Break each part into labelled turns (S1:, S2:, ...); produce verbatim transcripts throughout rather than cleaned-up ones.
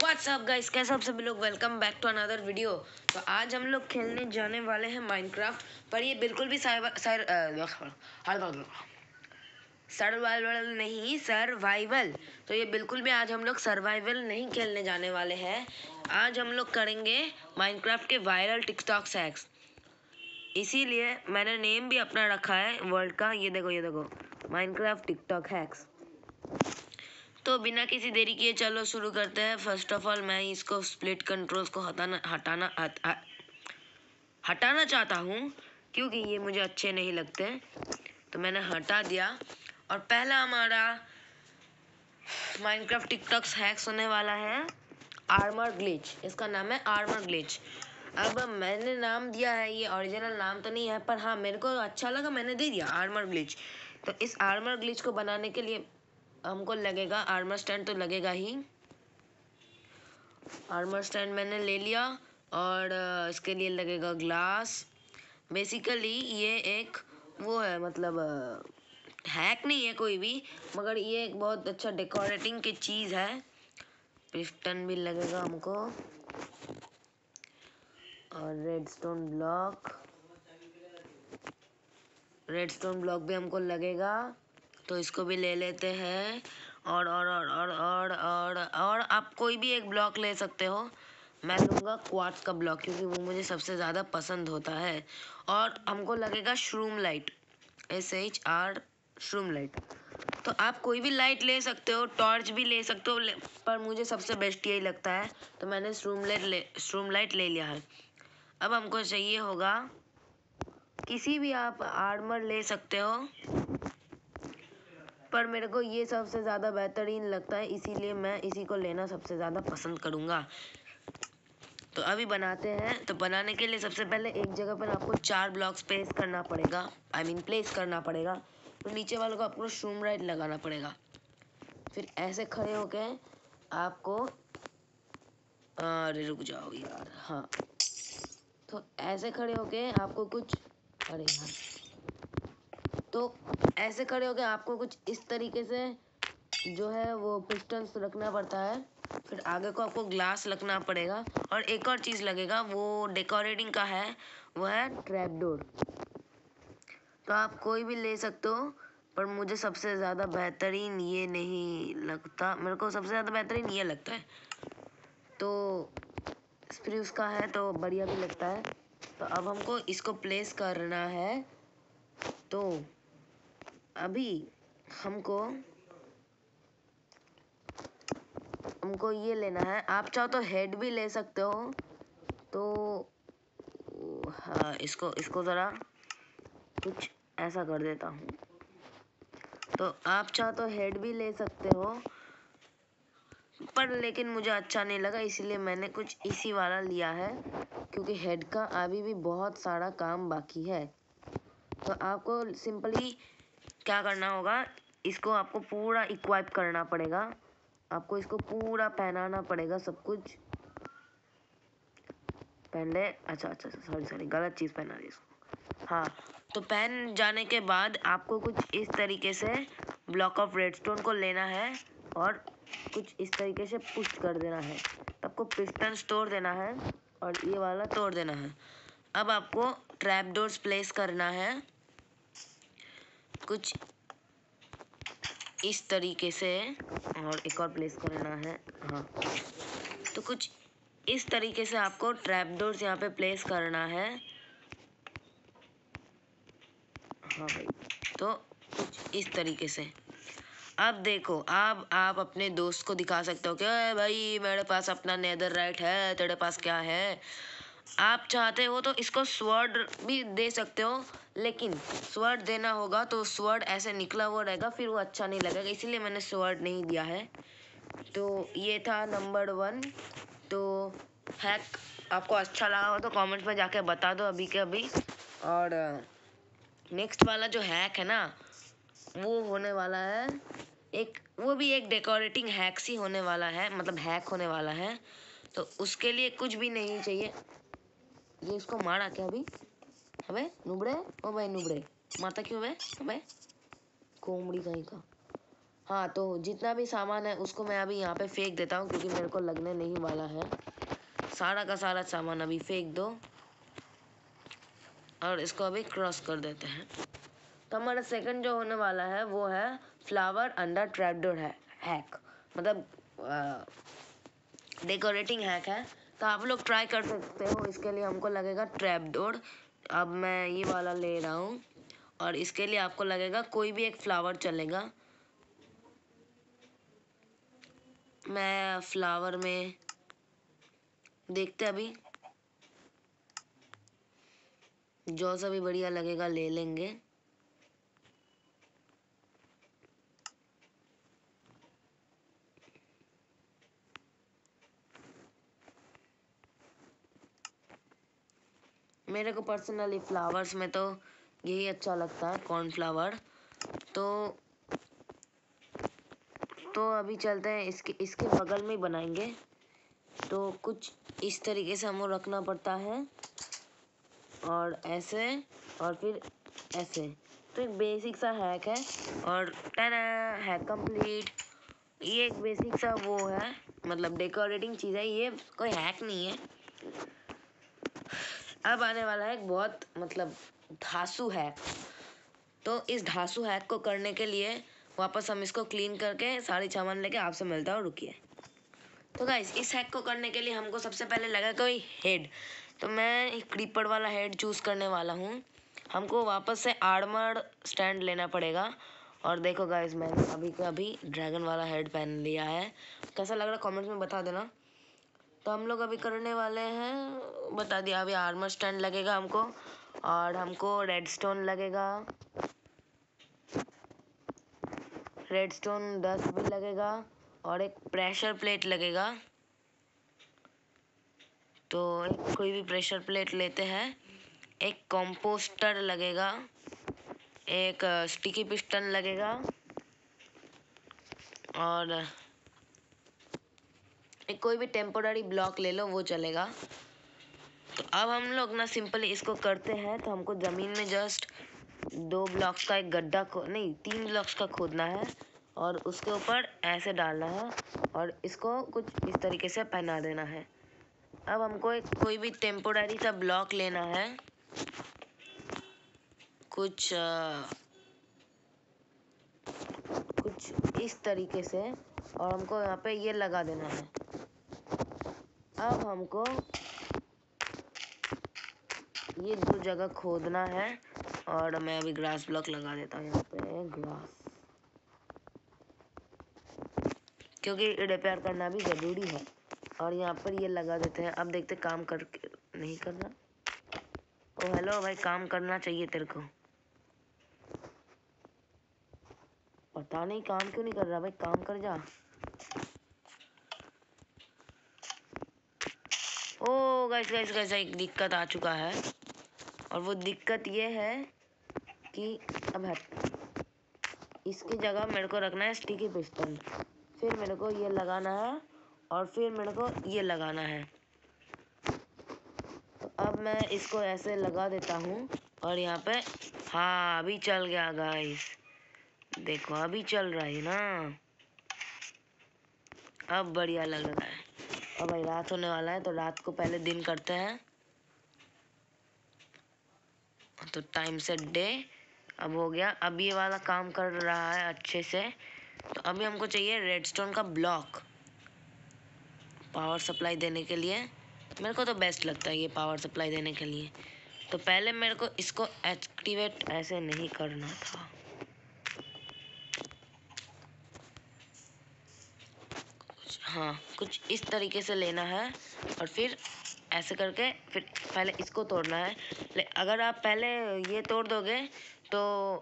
S1: What's up guys, कैसे आप सभी लोग। Welcome back to another video. तो आज हम लोग खेलने जाने वाले हैं माइनक्राफ्ट, पर ये बिल्कुल भी सर्वाइवल नहीं, सर्वाइवल। तो ये बिल्कुल भी आज हम लोग सर्वाइवल नहीं खेलने जाने वाले हैं। आज हम लोग करेंगे माइनक्राफ्ट के वायरल टिकटॉक हैक्स। इसीलिए मैंने नेम भी अपना रखा है वर्ल्ड का। ये देखो ये देखो माइनक्राफ्ट टिकटॉक हैक्स। तो बिना किसी देरी किए चलो शुरू करते हैं। फर्स्ट ऑफ ऑल मैं इसको स्प्लिट कंट्रोल्स को हटाना हटाना हट, हट, हटाना चाहता हूँ, क्योंकि ये मुझे अच्छे नहीं लगते। तो मैंने हटा दिया। और पहला हमारा माइनक्राफ्ट टिकटॉक हैक्स होने वाला है आर्मर ग्लिच। इसका नाम है आर्मर ग्लिच। अब मैंने नाम दिया है, ये ओरिजिनल नाम तो नहीं है, पर हाँ मेरे को अच्छा लगा, मैंने दे दिया आर्मर ग्लिच। तो इस आर्मर ग्लिच को बनाने के लिए हमको लगेगा आर्मर स्टैंड, तो लगेगा ही। आर्मर स्टैंड मैंने ले लिया और इसके लिए लगेगा ग्लास। बेसिकली ये एक वो है, मतलब हैक नहीं है कोई भी, मगर ये एक बहुत अच्छा डेकोरेटिंग की चीज़ है। पिस्टन भी लगेगा हमको और रेडस्टोन ब्लॉक रेडस्टोन ब्लॉक भी हमको लगेगा, तो इसको भी ले लेते हैं। और और और और और और और आप कोई भी एक ब्लॉक ले सकते हो। मैं लूँगा क्वार्ट्ज का ब्लॉक, क्योंकि वो मुझे सबसे ज़्यादा पसंद होता है। और हमको लगेगा shroomlight, S H R shroomlight. तो आप कोई भी लाइट ले सकते हो, टॉर्च भी ले सकते हो, पर मुझे सबसे बेस्ट यही लगता है, तो मैंने श्रूम लाइट ले श्रूम लाइट ले लिया है। अब हमको चाहिए होगा, किसी भी आप आर्मर ले सकते हो, पर मेरे को ये सबसे ज़्यादा बेहतरीन लगता है, इसीलिए मैं इसी को लेना सबसे ज़्यादा पसंद करूँगा। तो अभी बनाते हैं। तो बनाने के लिए सबसे पहले एक जगह पर आपको चार ब्लॉक्स प्लेस करना पड़ेगा, आई मीन प्लेस करना पड़ेगा। तो नीचे वालों को आपको श्रूम लाइट लगाना पड़ेगा। फिर ऐसे खड़े होके आपको, अरे रुक जाओ यार, हाँ। तो ऐसे खड़े होके आपको कुछ, अरे यार, तो ऐसे खड़े होके आपको कुछ इस तरीके से जो है वो पिस्टन्स रखना पड़ता है। फिर आगे को आपको ग्लास रखना पड़ेगा। और एक और चीज़ लगेगा, वो डेकोरेटिंग का है, वो है ट्रैपडोर। तो आप कोई भी ले सकते हो, पर मुझे सबसे ज़्यादा बेहतरीन ये नहीं लगता, मेरे को सबसे ज़्यादा बेहतरीन ये लगता है। तो स्प्रूस का है तो बढ़िया भी लगता है। तो अब हमको इसको प्लेस करना है। तो अभी हमको हमको ये लेना है। आप चाहो तो हेड भी ले सकते हो। तो हाँ, इसको इसको ज़रा कुछ ऐसा कर देता हूँ। तो आप चाहो तो हेड भी ले सकते हो, पर लेकिन मुझे अच्छा नहीं लगा, इसीलिए मैंने कुछ इसी वाला लिया है, क्योंकि हेड का अभी भी बहुत सारा काम बाकी है। तो आपको सिंपली क्या करना होगा, इसको आपको पूरा इक्वाइप करना पड़ेगा। आपको इसको पूरा पहनाना पड़ेगा, सब कुछ पहन ले। अच्छा अच्छा सॉरी सॉरी गलत चीज़ पहना दी इसको। हाँ, तो पहन जाने के बाद आपको कुछ इस तरीके से ब्लॉक ऑफ रेडस्टोन को लेना है और कुछ इस तरीके से पुश कर देना है। आपको पिस्टन्स तोड़ देना है और ये वाला तोड़ देना है। अब आपको ट्रैप डोर्स प्लेस करना है कुछ इस तरीके से, और एक और प्लेस करना है। हाँ, तो कुछ इस तरीके से आपको ट्रैप डोर्स यहाँ पे प्लेस करना है। हाँ भाई, तो कुछ इस तरीके से। अब देखो, अब आप अपने दोस्त को दिखा सकते हो कि भाई मेरे पास अपना नेदर राइट है, तेरे पास क्या है। आप चाहते हो तो इसको स्वर्ड भी दे सकते हो, लेकिन स्वर्ड देना होगा तो स्वर्ड ऐसे निकला हुआ रहेगा, फिर वो अच्छा नहीं लगेगा, इसीलिए मैंने स्वर्ड नहीं दिया है। तो ये था नंबर वन। तो हैक आपको अच्छा लगा हो तो कमेंट्स में जाके बता दो अभी के अभी। और नेक्स्ट वाला जो हैक है ना, वो होने वाला है एक, वो भी एक डेकोरेटिंग हैक्स ही होने वाला है, मतलब हैक होने वाला है। तो उसके लिए कुछ भी नहीं चाहिए। ये इसको मारा क्या अभी? अबे नुबड़े, ओ भाई नुबड़े, माता क्यों बे? अबे कोमड़ी कहीं का। हाँ, तो जितना भी सामान है उसको मैं अभी यहाँ पे फेंक देता हूँ क्योंकि मेरे को लगने नहीं वाला है। सारा का सारा सामान अभी फेंक दो और इसको अभी क्रॉस कर देते हैं। तो हमारा सेकंड जो होने वाला है वो है फ्लावर अंडर ट्रैपडोर है हैक, मतलब डेकोरेटिंग हैक है। तो आप लोग ट्राई कर सकते हो। इसके लिए हमको लगेगा ट्रैपडोर। अब मैं ये वाला ले रहा हूँ और इसके लिए आपको लगेगा कोई भी एक फ्लावर चलेगा। मैं फ्लावर में देखते अभी जो सा भी बढ़िया लगेगा ले लेंगे। मेरे को पर्सनली फ्लावर्स में तो यही अच्छा लगता है, कॉर्नफ्लावर। तो तो अभी चलते हैं इसके इसके बगल में ही बनाएंगे। तो कुछ इस तरीके से हमको रखना पड़ता है और ऐसे और फिर ऐसे। तो एक बेसिक सा हैक है और टेना हैक कंप्लीट। ये एक बेसिक सा वो है, मतलब डेकोरेटिंग चीज़ है, ये कोई हैक नहीं है। अब आने वाला है एक बहुत मतलब धांसू हैक। तो इस धांसू हैक को करने के लिए वापस हम इसको क्लीन करके सारी सामान लेके आपसे मिलता हूँ, रुकिए। तो गाइस इस हैक को करने के लिए हमको सबसे पहले लगा कोई हेड। तो मैं एक क्रीपर वाला हेड चूज़ करने वाला हूँ। हमको वापस से आर्मर स्टैंड लेना पड़ेगा। और देखो गाइस मैंने अभी का अभी ड्रैगन वाला हेड पहन लिया है। कैसा लग रहा है कमेंट्स में बता देना। तो हम लोग अभी करने वाले हैं, बता दिया, अभी आर्मर स्टैंड लगेगा हमको और हमको रेडस्टोन लगेगा, रेडस्टोन दस भी लगेगा और एक प्रेशर प्लेट लगेगा। तो एक कोई भी प्रेशर प्लेट लेते हैं। एक कंपोस्टर लगेगा, एक स्टिकी पिस्टन लगेगा और एक कोई भी टेम्पोररी ब्लॉक ले लो वो चलेगा। तो अब हम लोग ना सिंपली इसको करते हैं। तो हमको ज़मीन में जस्ट दो ब्लॉक्स का एक गड्ढा खो नहीं तीन ब्लॉक्स का खोदना है और उसके ऊपर ऐसे डालना है और इसको कुछ इस तरीके से पहना देना है। अब हमको एक कोई भी टेम्पोररी सा ब्लॉक लेना है, कुछ आ, कुछ इस तरीके से, और हमको यहाँ पे ये लगा देना है। अब हमको ये दो जगह खोदना है और मैं अभी ग्रास ब्लॉक लगा देता हूँ यहाँ पे ग्रास, क्योंकि रिपेयर करना भी ज़रूरी है। और यहाँ पर ये लगा देते हैं। अब देखते काम कर नहीं कर रहा। ओ हेलो भाई, काम करना चाहिए तेरे को। पता नहीं काम क्यों नहीं कर रहा भाई, काम कर जा। ओ गाइस गाइस गाइस एक दिक्कत आ चुका है और वो दिक्कत ये है कि अब हट इसकी जगह मेरे को रखना है स्टिकी पिस्टन, फिर मेरे को ये लगाना है और फिर मेरे को ये लगाना है। तो अब मैं इसको ऐसे लगा देता हूँ और यहाँ पे हाँ अभी चल गया गाइस, देखो अभी चल रहा है ना, अब बढ़िया लग रहा है। अब भाई रात होने वाला है तो रात को पहले दिन करते हैं। तो टाइम से डे अब हो गया। अब ये वाला काम कर रहा है अच्छे से। तो अभी हमको चाहिए रेडस्टोन का ब्लॉक पावर सप्लाई देने के लिए। मेरे को तो बेस्ट लगता है ये पावर सप्लाई देने के लिए। तो पहले मेरे को इसको एक्टिवेट ऐसे नहीं करना था। हाँ कुछ इस तरीके से लेना है और फिर ऐसे करके फिर पहले इसको तोड़ना है। अगर आप पहले ये तोड़ दोगे तो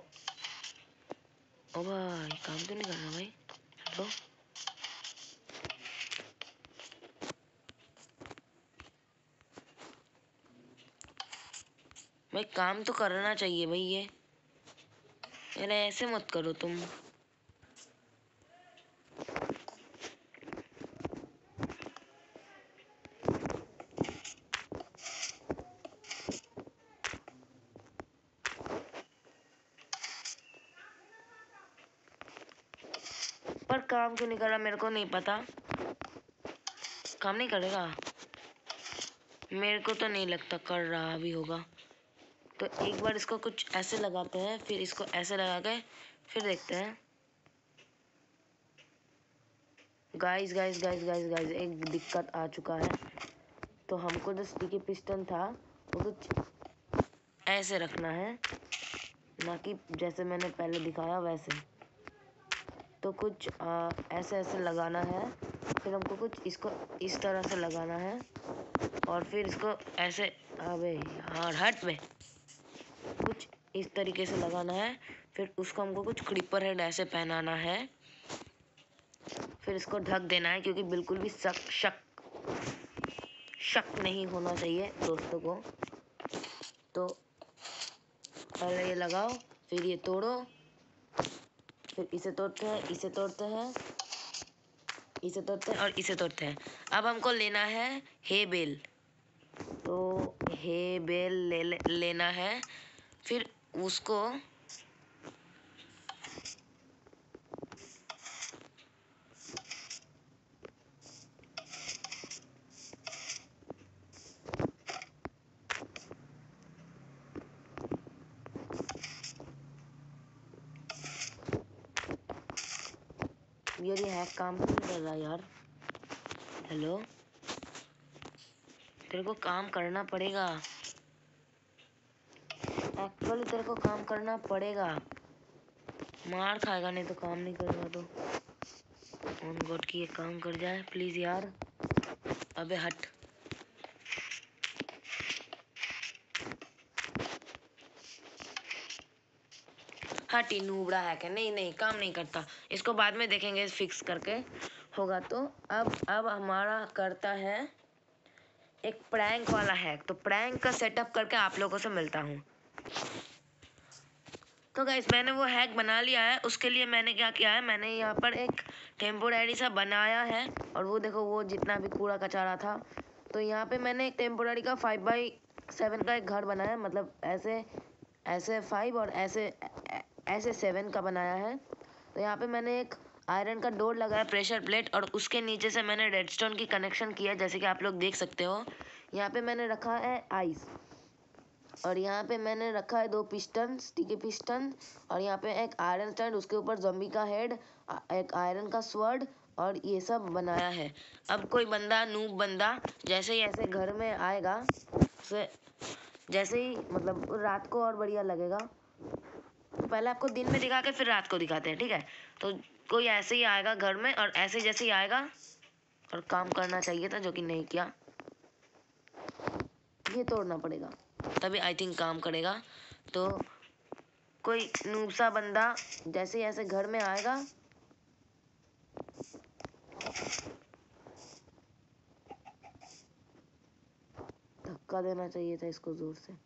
S1: ओ भाई काम तो नहीं कर रहा भाई, तो भाई काम तो करना चाहिए भाई। ये यार ऐसे मत करो तुम। काम क्यों नहीं कर रहा मेरे को नहीं पता। काम नहीं करेगा, मेरे को तो नहीं लगता कर रहा भी होगा। तो एक बार इसको कुछ ऐसे लगाते हैं, फिर इसको ऐसे लगा के फिर देखते हैं। Guys guys guys guys guys एक दिक्कत आ चुका है। तो हमको जो स्टिकी पिस्टन था वो कुछ ऐसे रखना है, ना कि जैसे मैंने पहले दिखाया वैसे। तो कुछ आ, ऐसे ऐसे लगाना है, फिर हमको कुछ इसको इस तरह से लगाना है, और फिर इसको ऐसे, अबे यार हट में, कुछ इस तरीके से लगाना है। फिर उसको हमको कुछ क्लिपर हेड ऐसे पहनाना है, फिर इसको ढक देना है, क्योंकि बिल्कुल भी शक शक शक नहीं होना चाहिए दोस्तों को। तो पहले ये लगाओ, फिर ये तोड़ो, फिर इसे तोड़ते हैं, इसे तोड़ते हैं, इसे तोड़ते हैं और इसे तोड़ते हैं। अब हमको लेना है हे बेल। तो हे बेल ले, ले लेना है, फिर उसको यार ये हैक काम क्यों नहीं कर रहा यार। हेलो, तेरे को काम करना पड़ेगा, एक्चुअली तेरे को काम करना पड़ेगा। मार खाएगा नहीं तो काम नहीं करेगा। तो ऑन गॉड की ये काम कर जाए प्लीज यार। अबे हट। हटी नूबड़ा है क्या? नहीं नहीं काम नहीं करता, इसको बाद में देखेंगे फिक्स करके होगा तो। अब अब हमारा करता है एक प्रैंक वाला हैक। तो प्रैंक का सेटअप करके आप लोगों से मिलता हूँ। तो गाइस मैंने वो हैक बना लिया है। उसके लिए मैंने क्या किया है, मैंने यहाँ पर एक टेम्पोररी सा बनाया है, और वो देखो वो जितना भी कूड़ा कचरा था, तो यहाँ पे मैंने एक टेम्पोररी का फाइव बाई सेवन का एक घर बनाया, मतलब ऐसे ऐसे फाइव और ऐसे ऐसे सेवन का बनाया है। तो यहाँ पे मैंने एक आयरन का डोर लगाया, प्रेशर प्लेट, और उसके नीचे से मैंने रेडस्टोन की कनेक्शन किया, जैसे कि आप लोग देख सकते हो। यहाँ पे मैंने रखा है आइस, और यहाँ पे मैंने रखा है दो पिस्टन, स्टिकी पिस्टन, और यहाँ पे एक आयरन स्टैंड, उसके ऊपर ज़ॉम्बी का हेड, एक आयरन का स्वर्ड, और ये सब बनाया है। अब कोई बंदा, नूब बंदा जैसे ही ऐसे घर में आएगा, से जैसे ही मतलब रात को और बढ़िया लगेगा। तो पहले आपको दिन में दिखा के फिर रात को दिखाते हैं, ठीक है। तो कोई ऐसे ही आएगा घर में, और ऐसे जैसे ही आएगा और काम करना चाहिए था जो कि नहीं किया, ये तोड़ना पड़ेगा तभी आई थिंक काम करेगा। तो कोई नूब सा बंदा जैसे ही ऐसे घर में आएगा, धक्का देना चाहिए था इसको जोर से।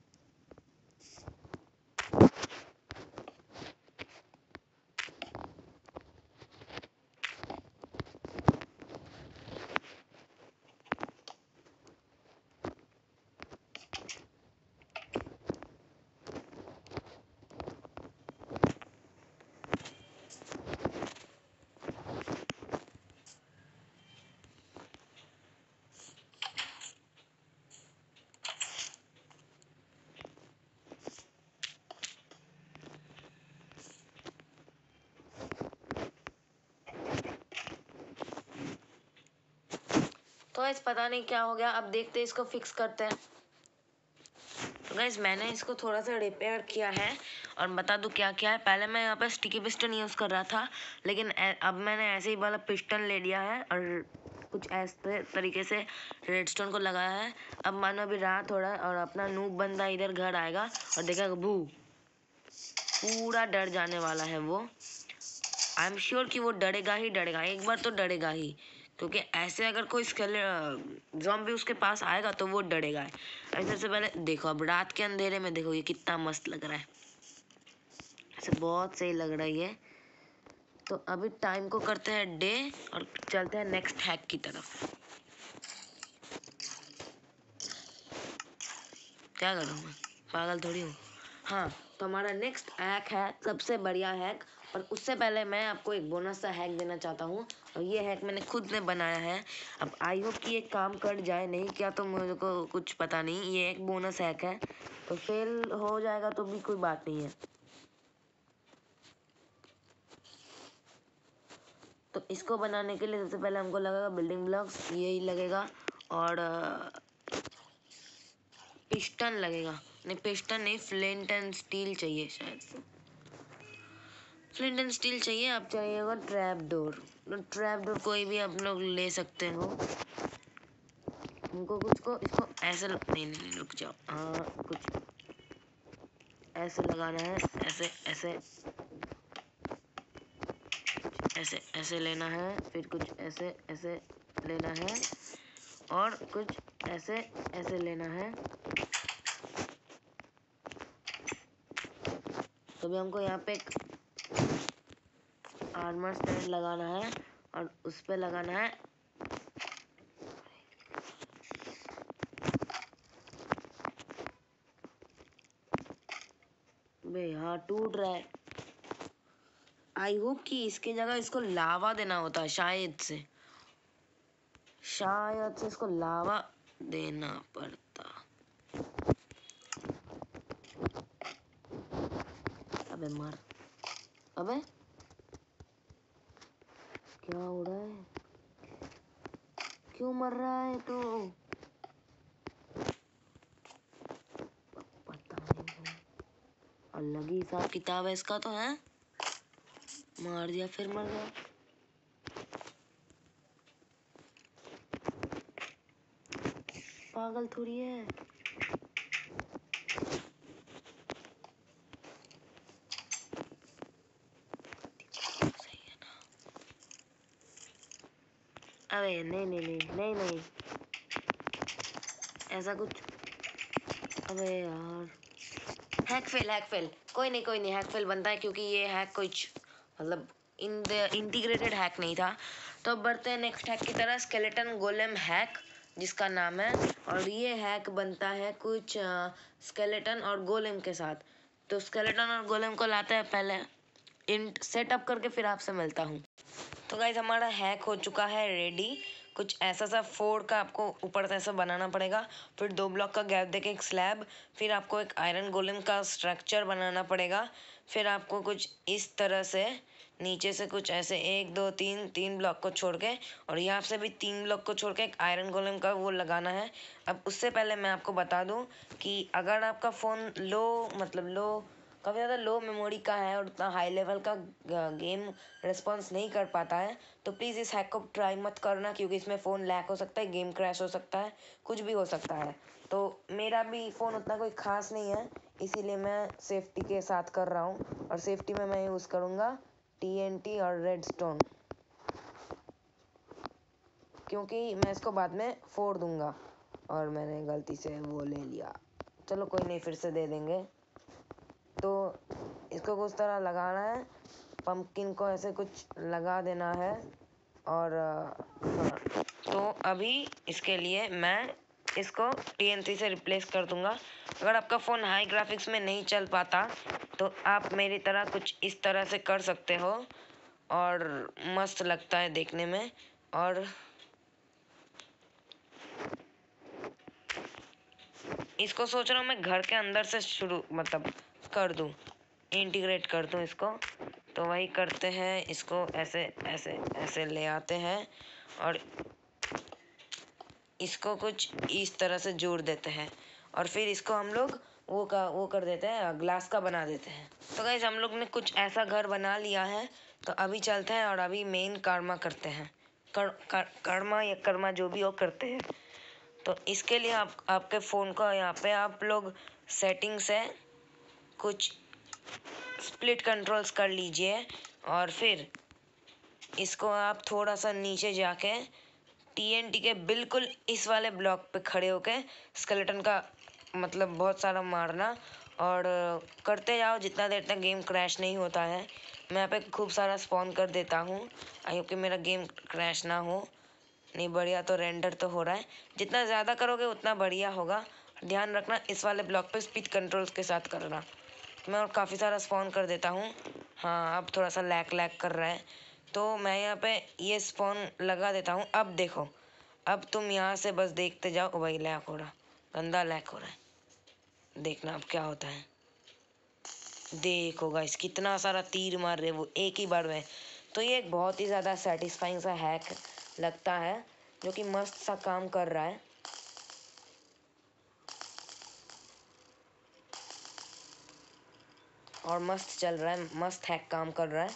S1: तो गाइस पता नहीं क्या हो गया, अब देखते हैं, इसको फिक्स करते हैं। तो गाइस मैंने इसको थोड़ा सा रिपेयर किया है, और बता दूं क्या क्या है। पहले मैं यहाँ पर स्टिकी पिस्टन यूज़ कर रहा था, लेकिन अब मैंने ऐसे ही वाला पिस्टन ले लिया है, और कुछ ऐसे तरीके से रेडस्टोन को लगाया है। अब मानो अभी रात हो रहा है, और अपना नूब बंदा इधर घर आएगा और देखेगा भू, पूरा डर जाने वाला है वो। आई एम श्योर कि वो डरेगा ही डरेगा, एक बार तो डरेगा ही, क्योंकि ऐसे अगर कोई स्केले ज़ॉम्बी उसके पास आएगा तो वो डरेगा। ऐसे से पहले देखो, अब रात के अंधेरे में देखो ये कितना मस्त लग रहा है, ऐसे बहुत सही लग रहा है ये। तो अभी टाइम को करते हैं डे, और चलते हैं नेक्स्ट हैक की तरफ। क्या करूँ मैं, पागल थोड़ी हूँ। हाँ, तो हमारा नेक्स्ट हैक है सबसे बढ़िया हैक, और उससे पहले मैं आपको एक बोनस सा हैक देना चाहता हूँ, और ये हैक मैंने खुद ने बनाया है। अब आई होप कि ये काम कर जाए, नहीं क्या तो मुझे को कुछ पता नहीं। ये एक बोनस हैक है, तो फेल हो जाएगा तो भी कोई बात नहीं है। तो इसको बनाने के लिए सबसे पहले हमको लगेगा बिल्डिंग ब्लॉक्स, यही लगेगा, और पिस्टन लगेगा। नहीं पिस्टन नहीं, फ्लिंट एंड स्टील चाहिए शायद। फ्लिंट एंड स्टील चाहिए। आप चाहिएगा ट्रैप डोर। ट्रैप डोर कोई भी आप लोग ले सकते हो। हमको कुछ को इसको ऐसे ल... नहीं नहीं रुक जाओ। हाँ कुछ ऐसे लगाना है, ऐसे ऐसे ऐसे ऐसे लेना है, फिर कुछ ऐसे ऐसे लेना है, और कुछ ऐसे ऐसे लेना है। तो भी हमको यहाँ पे एक आर्मर स्टैंड लगाना है, और उस पे लगाना है बे यहाँ टूट रहा है। आई होप कि इसके जगह इसको लावा देना होता है, शायद से शायद से इसको लावा देना पड़ता। अबे मर, अबे क्या हो रहा है, क्यों मर रहा है तू? पता नहीं, अलग ही हिसाब किताब है इसका तो है। मार दिया फिर मर गया। पागल थोड़ी है। अबे नहीं नहीं नहीं नहीं नहीं ऐसा कुछ। अबे यार हैक फेल हैक फेल कोई नहीं कोई नहीं हैक फेल बनता है, क्योंकि ये हैक कुछ मतलब इन द इंटीग्रेटेड हैक नहीं था। तो अब बढ़ते हैं नेक्स्ट हैक की तरह, स्केलेटन गोलेम हैक जिसका नाम है। और ये हैक बनता है कुछ स्केलेटन और गोलेम के साथ। तो स्केलेटन और गोलेम को लाते हैं पहले इंट सेटअप करके, फिर आपसे मिलता हूँ। तो गाइस हमारा हैक हो चुका है रेडी। कुछ ऐसा सा फोर का आपको ऊपर से ऐसा बनाना पड़ेगा, फिर दो ब्लॉक का गैप देके एक स्लैब, फिर आपको एक आयरन गोलेम का स्ट्रक्चर बनाना पड़ेगा, फिर आपको कुछ इस तरह से नीचे से कुछ ऐसे एक दो तीन तीन ब्लॉक को छोड़ के, और यहाँ से भी तीन ब्लॉक को छोड़ के एक आयरन गोलेम का वो लगाना है। अब उससे पहले मैं आपको बता दूँ कि अगर आपका फ़ोन लो मतलब लो काफ़ी ज़्यादा लो मेमोरी का है और उतना हाई लेवल का गेम रिस्पॉन्स नहीं कर पाता है, तो प्लीज़ इस हैक को ट्राई मत करना, क्योंकि इसमें फ़ोन लैग हो सकता है, गेम क्रैश हो सकता है, कुछ भी हो सकता है। तो मेरा भी फ़ोन उतना कोई ख़ास नहीं है, इसीलिए मैं सेफ्टी के साथ कर रहा हूँ, और सेफ्टी में मैं यूज़ करूँगा टी एन टी और रेडस्टोन, क्योंकि मैं इसको बाद में फोड़ दूँगा, और मैंने गलती से वो ले लिया। चलो कोई नहीं, फिर से दे देंगे। तो इसको कुछ तरह लगाना है, पंपकिन को ऐसे कुछ लगा देना है, और हाँ। तो अभी इसके लिए मैं इसको टी एन टी से रिप्लेस कर दूंगा। अगर आपका फ़ोन हाई ग्राफिक्स में नहीं चल पाता तो आप मेरी तरह कुछ इस तरह से कर सकते हो, और मस्त लगता है देखने में। और इसको सोच रहा हूँ मैं घर के अंदर से शुरू मतलब कर दूँ, इंटीग्रेट कर दूँ इसको। तो वही करते हैं, इसको ऐसे ऐसे ऐसे ले आते हैं, और इसको कुछ इस तरह से जोड़ देते हैं, और फिर इसको हम लोग वो का वो कर देते हैं, ग्लास का बना देते हैं। तो गाइस हम लोग ने कुछ ऐसा घर बना लिया है। तो अभी चलते हैं और अभी मेन कर्मा करते हैं, कर, कर, कर्मा या कर्मा जो भी हो करते हैं। तो इसके लिए आप आपके फ़ोन को यहाँ पे आप लोग सेटिंग से कुछ स्प्लिट कंट्रोल्स कर लीजिए, और फिर इसको आप थोड़ा सा नीचे जाके टी एन टी के बिल्कुल इस वाले ब्लॉक पे खड़े होके स्केलेटन का मतलब बहुत सारा मारना, और करते जाओ जितना देर तक गेम क्रैश नहीं होता है। मैं यहाँ पे खूब सारा स्पॉन कर देता हूँ, आई होप कि मेरा गेम क्रैश ना हो। नहीं बढ़िया, तो रेंडर तो हो रहा है। जितना ज़्यादा करोगे उतना बढ़िया होगा। ध्यान रखना इस वाले ब्लॉक पे स्पीड कंट्रोल्स के साथ करना। मैं और काफ़ी सारा स्पॉन कर देता हूँ। हाँ अब थोड़ा सा लैग लैग कर रहा है, तो मैं यहाँ पे ये स्पॉन लगा देता हूँ। अब देखो, अब तुम यहाँ से बस देखते जाओ। भाई लैग हो रहा, गंदा लैग हो रहा है। देखना अब क्या होता है। देखो गाइस कितना सारा तीर मार रहे वो एक ही बार में। तो ये एक बहुत ही ज़्यादा सेटिस्फाइंग सा हैक लगता है, जो कि मस्त सा काम कर रहा है। और मस्त चल रहा है, मस्त हैक काम कर रहा है।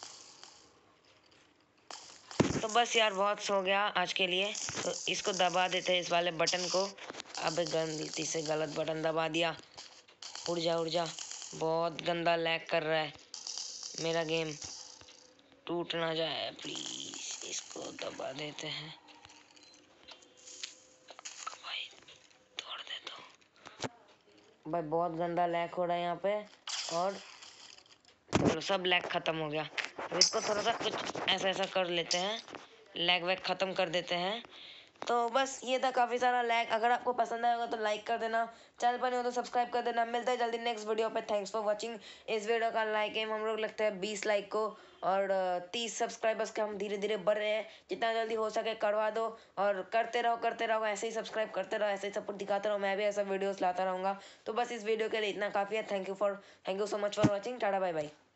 S1: तो बस यार बहुत सो गया आज के लिए, तो इसको दबा देते हैं इस वाले बटन को। अब गलती से गलत बटन दबा दिया। उड़ जा उड़ जा, बहुत गंदा लैग कर रहा है मेरा गेम, टूट ना जाए प्लीज। इसको दबा देते हैं भाई, तोड़ दे तो। भाई बहुत गंदा लैग हो रहा है यहाँ पे। और चलो सब लैग खत्म हो गया। अब इसको थोड़ा सा कुछ ऐसा ऐसा कर लेते हैं, लैग वैग खत्म कर देते हैं। तो बस ये था काफ़ी सारा लैग। अगर आपको पसंद आया होगा तो लाइक कर देना, चैनल पर नहीं हो तो सब्सक्राइब कर देना। मिलता है जल्दी नेक्स्ट वीडियो पे। Thanks for watching. इस वीडियो का लाइक एम हम लोग लगता है बीस लाइक को, और तीस सब्सक्राइबर्स के हम धीरे धीरे बढ़ रहे हैं। जितना जल्दी हो सके करवा दो, और करते रहो करते रहो ऐसे ही सब्सक्राइब करते रहो, ऐसे ही सपोर्ट दिखाते रहो। मैं भी ऐसा वीडियोस लाता रहूँगा। तो बस इस वीडियो के लिए इतना काफ़ी है। Thank you for thank you so much for watching. Tata bye bye.